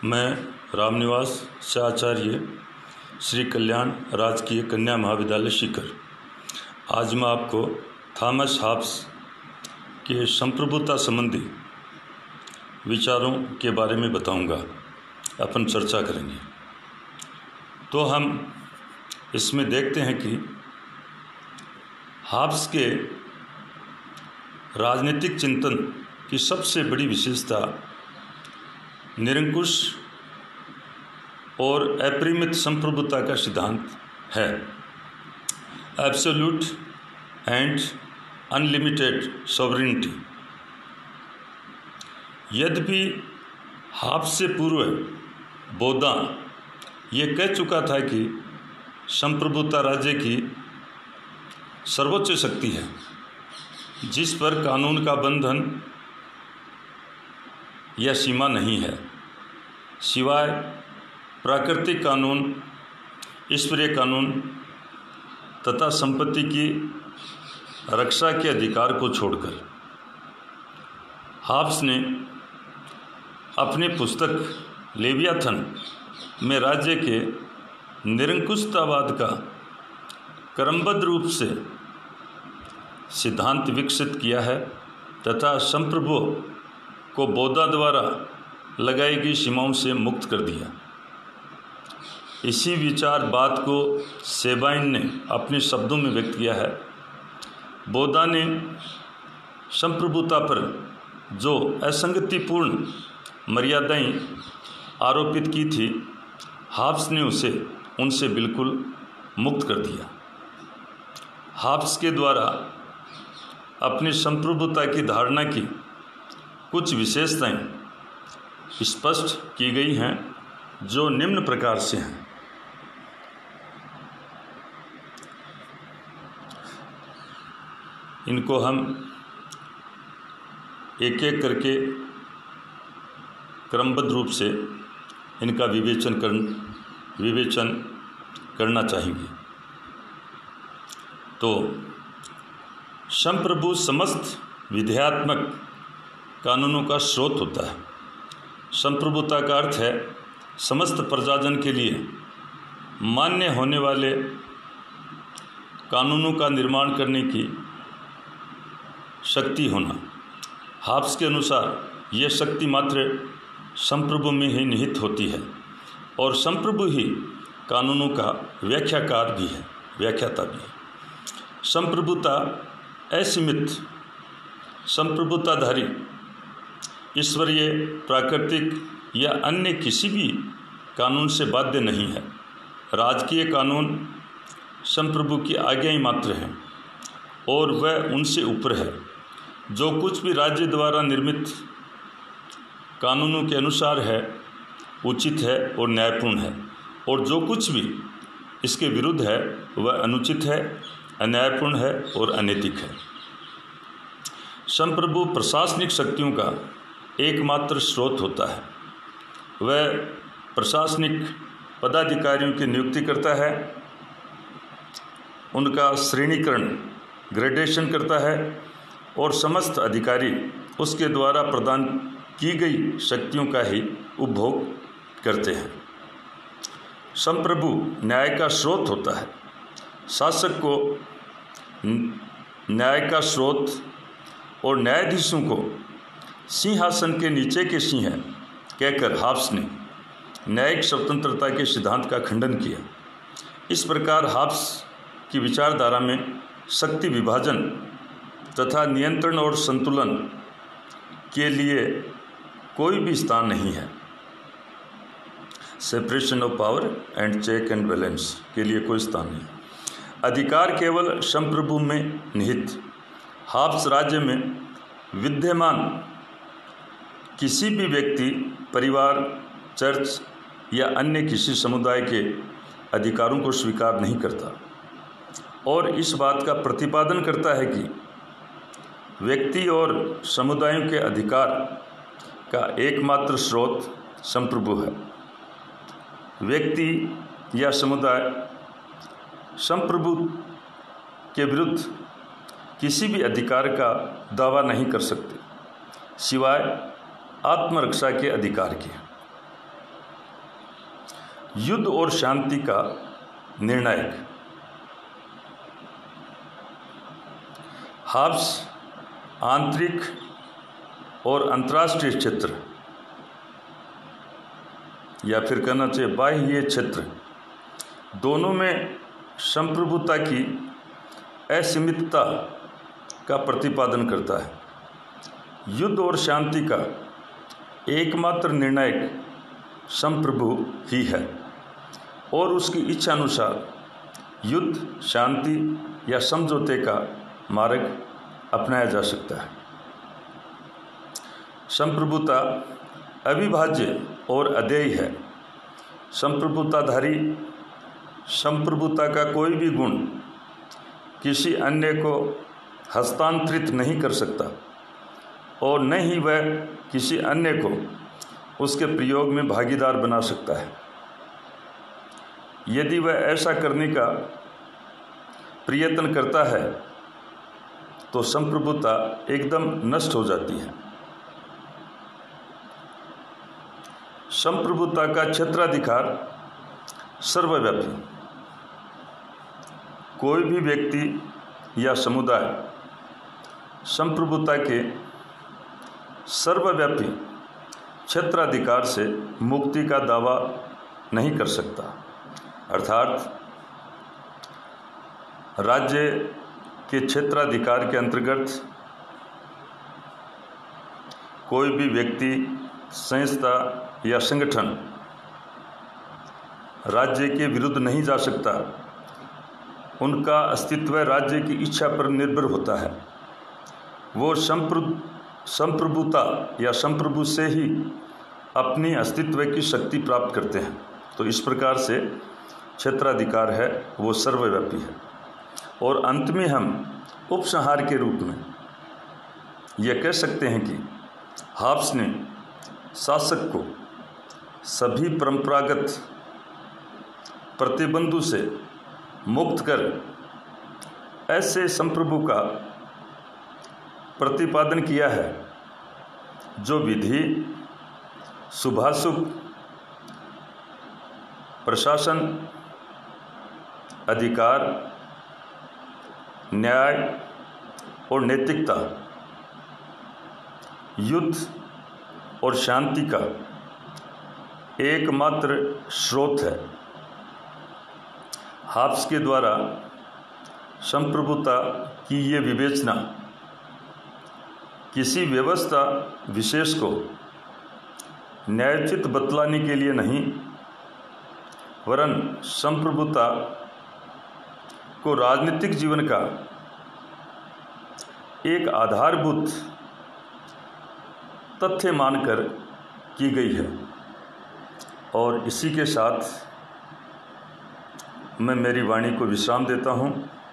मैं रामनिवास शाचार्य श्री कल्याण राजकीय कन्या महाविद्यालय सीकर। आज मैं आपको थॉमस हॉब्स के संप्रभुता संबंधी विचारों के बारे में बताऊंगा, अपन चर्चा करेंगे। तो हम इसमें देखते हैं कि हॉब्स के राजनीतिक चिंतन की सबसे बड़ी विशेषता निरंकुश और अपरिमित संप्रभुता का सिद्धांत है। Absolute and unlimited sovereignty. यद्यपि हॉब्स से पूर्व बौद्धा ये कह चुका था कि संप्रभुता राज्य की सर्वोच्च शक्ति है, जिस पर कानून का बंधन या सीमा नहीं है, सिवाय प्राकृतिक कानून, ईश्वरीय कानून तथा संपत्ति की रक्षा के अधिकार को छोड़कर। हॉब्स ने अपनी पुस्तक लेवियाथन में राज्य के निरंकुशतावाद का क्रमबद्ध रूप से सिद्धांत विकसित किया है तथा संप्रभु को बौद्धा द्वारा लगाई गई सीमाओं से मुक्त कर दिया। इसी विचार बात को सेबाइन ने अपने शब्दों में व्यक्त किया है। बौद्धा ने संप्रभुता पर जो असंगतिपूर्ण मर्यादाएं आरोपित की थी, हॉब्स ने उनसे बिल्कुल मुक्त कर दिया। हॉब्स के द्वारा अपनी संप्रभुता की धारणा की कुछ विशेषताएं स्पष्ट की गई हैं, जो निम्न प्रकार से हैं। इनको हम एक एक करके क्रमबद्ध रूप से इनका विवेचन करना चाहेंगे। तो संप्रभु समस्त विधेयात्मक कानूनों का स्रोत होता है। संप्रभुता का अर्थ है समस्त प्रजाजन के लिए मान्य होने वाले कानूनों का निर्माण करने की शक्ति होना। हॉब्स के अनुसार यह शक्ति मात्र संप्रभु में ही निहित होती है और संप्रभु ही कानूनों का व्याख्याता भी है। संप्रभुता असीमित संप्रभुताधारी ईश्वरीय, प्राकृतिक या अन्य किसी भी कानून से बाध्य नहीं है। राजकीय कानून संप्रभु की आज्ञाएं मात्र हैं और वह उनसे ऊपर है। जो कुछ भी राज्य द्वारा निर्मित कानूनों के अनुसार है, उचित है और न्यायपूर्ण है, और जो कुछ भी इसके विरुद्ध है वह अनुचित है, अन्यायपूर्ण है और अनैतिक है। संप्रभु प्रशासनिक शक्तियों का एकमात्र स्रोत होता है। वह प्रशासनिक पदाधिकारियों की नियुक्ति करता है, उनका श्रेणीकरण ग्रेडेशन करता है और समस्त अधिकारी उसके द्वारा प्रदान की गई शक्तियों का ही उपभोग करते हैं। संप्रभु न्याय का स्रोत होता है। शासक को न्याय का स्रोत और न्यायाधीशों को सिंहासन के नीचे के सिंह कहकर हॉब्स ने न्यायिक स्वतंत्रता के सिद्धांत का खंडन किया। इस प्रकार हॉब्स की विचारधारा में शक्ति विभाजन तथा नियंत्रण और संतुलन के लिए कोई भी स्थान नहीं है। Separation of power and check and balance के लिए कोई स्थान नहीं। अधिकार केवल संप्रभु में निहित। हॉब्स राज्य में विद्यमान किसी भी व्यक्ति, परिवार, चर्च या अन्य किसी समुदाय के अधिकारों को स्वीकार नहीं करता और इस बात का प्रतिपादन करता है कि व्यक्ति और समुदायों के अधिकार का एकमात्र स्रोत संप्रभु है। व्यक्ति या समुदाय संप्रभु के विरुद्ध किसी भी अधिकार का दावा नहीं कर सकते, सिवाय आत्मरक्षा के अधिकार के। युद्ध और शांति का निर्णायक। हाब्स आंतरिक और अंतर्राष्ट्रीय क्षेत्र, या फिर कहना चाहिए बाह्य क्षेत्र, दोनों में संप्रभुता की असीमितता का प्रतिपादन करता है। युद्ध और शांति का एकमात्र निर्णायक संप्रभु ही है और उसकी इच्छा अनुसार युद्ध, शांति या समझौते का मार्ग अपनाया जा सकता है। संप्रभुता अविभाज्य और अदेय है। संप्रभुताधारी संप्रभुता का कोई भी गुण किसी अन्य को हस्तांतरित नहीं कर सकता और न ही वह किसी अन्य को उसके प्रयोग में भागीदार बना सकता है। यदि वह ऐसा करने का प्रयत्न करता है तो संप्रभुता एकदम नष्ट हो जाती है। संप्रभुता का क्षेत्राधिकार सर्वव्यापी। कोई भी व्यक्ति या समुदाय संप्रभुता के सर्वव्यापी क्षेत्राधिकार से मुक्ति का दावा नहीं कर सकता। अर्थात राज्य के क्षेत्राधिकार के अंतर्गत कोई भी व्यक्ति, संस्था या संगठन राज्य के विरुद्ध नहीं जा सकता। उनका अस्तित्व राज्य की इच्छा पर निर्भर होता है। वो संप्रभुता या संप्रभु से ही अपनी अस्तित्व की शक्ति प्राप्त करते हैं। तो इस प्रकार से क्षेत्राधिकार है वो सर्वव्यापी है। और अंत में हम उपसंहार के रूप में यह कह सकते हैं कि हाब्स ने शासक को सभी परंपरागत प्रतिबंधों से मुक्त कर ऐसे संप्रभु का प्रतिपादन किया है जो विधि, शुभाशुभ, प्रशासन, अधिकार, न्याय और नैतिकता, युद्ध और शांति का एकमात्र स्रोत है। हाब्स के द्वारा संप्रभुता की ये विवेचना किसी व्यवस्था विशेष को न्यायोचित बतलाने के लिए नहीं, वरन संप्रभुता को राजनीतिक जीवन का एक आधारभूत तथ्य मानकर की गई है। और इसी के साथ मैं मेरी वाणी को विश्राम देता हूँ।